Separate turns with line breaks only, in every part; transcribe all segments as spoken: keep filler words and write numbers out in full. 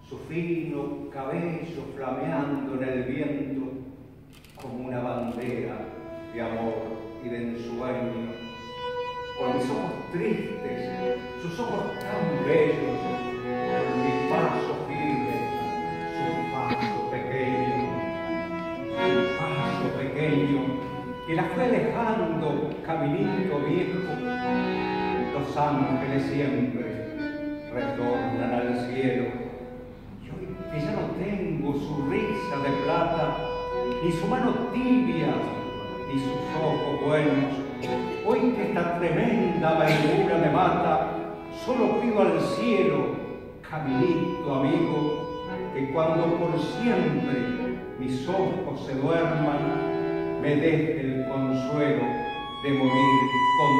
su fino cabello flameando en el viento como una bandera de amor y de ensueño, con mis ojos tristes, sus ojos tan bellos, con mi paso firme, su paso pequeño, su paso pequeño, que la fue alejando caminito viejo. Los ángeles siempre retornan al cielo, y hoy que ya no tengo su risa de plata, ni su mano tibia, ni sus ojos buenos, hoy que esta tremenda amargura me mata, solo pido al cielo, caminito amigo, que cuando por siempre mis ojos se duerman, me deje el consuelo de morir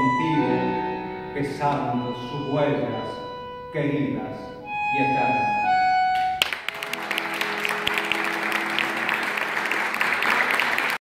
contigo, besando sus huellas queridas y eternas.